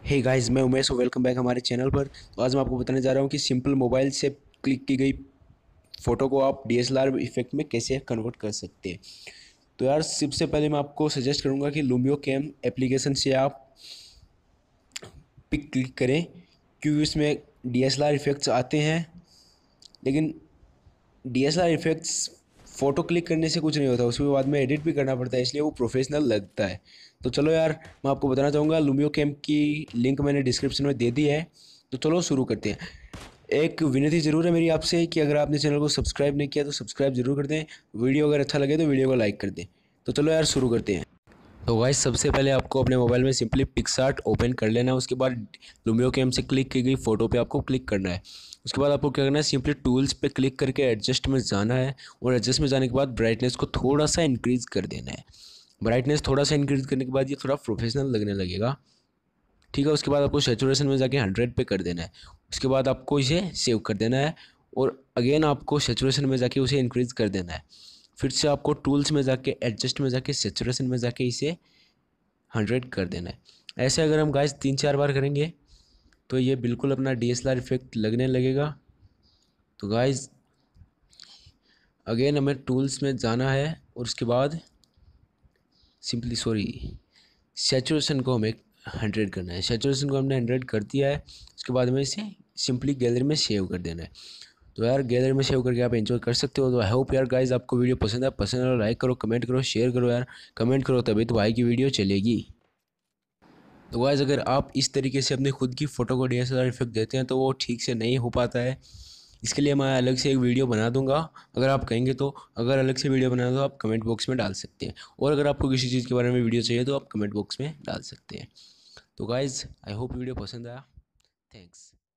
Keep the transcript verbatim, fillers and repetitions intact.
Hey guys, मैं उमेश और welcome back हमारे चैनल पर। तो आज मैं आपको बताने जा रहा हूँ कि सिंपल मोबाइल से क्लिक की गई फ़ोटो को आप डीएसएलआर इफेक्ट में कैसे कन्वर्ट कर सकते हैं। तो यार सबसे पहले मैं आपको सजेस्ट करूँगा कि लुमियो कैम एप्लीकेशन से आप पिक क्लिक करें, क्योंकि इसमें डीएसएलआर इफेक्ट्स आते हैं। लेकिन डीएसएलआर इफेक्ट्स फ़ोटो क्लिक करने से कुछ नहीं होता, उसके बाद में एडिट भी करना पड़ता है, इसलिए वो प्रोफेशनल लगता है। तो चलो यार, मैं आपको बताना चाहूँगा, लुमियो कैम की लिंक मैंने डिस्क्रिप्शन में दे दी है। तो चलो शुरू करते हैं। एक विनती ज़रूर है मेरी आपसे कि अगर आपने चैनल को सब्सक्राइब नहीं किया तो सब्सक्राइब ज़रूर कर दें। वीडियो अगर अच्छा लगे तो वीडियो को लाइक कर दें। तो चलो यार शुरू करते हैं। तो गाइस, सबसे पहले आपको अपने मोबाइल में सिंपली पिक्सआर्ट ओपन कर लेना है। उसके बाद लुमियो कैम से क्लिक की गई फ़ोटो पे आपको क्लिक करना है। उसके बाद आपको क्या करना है, सिंपली टूल्स पे क्लिक करके एडजस्ट में जाना है, और एडजस्ट में जाने के बाद ब्राइटनेस को थोड़ा सा इंक्रीज़ कर देना है। ब्राइटनेस थोड़ा सा इंक्रीज़ करने के बाद ये थोड़ा प्रोफेशनल लगने लगेगा, ठीक है। उसके बाद आपको सैचुरेशन में जाके हंड्रेड पे कर देना है। उसके बाद आपको इसे सेव कर देना है, और अगेन आपको सैचुरेशन में जाके उसे इंक्रीज़ कर देना है। फिर से आपको टूल्स में जाके एडजस्ट में जाके सैचुरेशन में जाके इसे हंड्रेड कर देना है। ऐसे अगर हम गाइस तीन चार बार करेंगे तो ये बिल्कुल अपना डीएसएलआर इफेक्ट लगने लगेगा। तो गाइस अगेन हमें टूल्स में जाना है, और उसके बाद सिंपली सॉरी सैचुरेशन को हमें हंड्रेड करना है। सैचुरेशन को हमने हंड्रेड कर दिया है। उसके बाद हमें इसे सिंपली गैलरी में सेव कर देना है। तो यार गैलरी में सेव करके आप एंजॉय कर सकते हो। तो आई होप यार गाइस आपको वीडियो पसंद है। पसंद है लाइक करो, कमेंट करो, शेयर करो यार। कमेंट करो तभी तो भाई की वीडियो चलेगी। तो गाइस अगर आप इस तरीके से अपनी खुद की फ़ोटो को डीएसएलआर इफेक्ट देते हैं तो वो ठीक से नहीं हो पाता है। इसके लिए मैं अलग से एक वीडियो बना दूंगा, अगर आप कहेंगे तो। अगर अलग से वीडियो बना दो आप कमेंट बॉक्स में डाल सकते हैं, और अगर आपको किसी चीज़ के बारे में वीडियो चाहिए तो आप कमेंट बॉक्स में डाल सकते हैं। तो गाइज़ आई होप वीडियो पसंद आया। थैंक्स।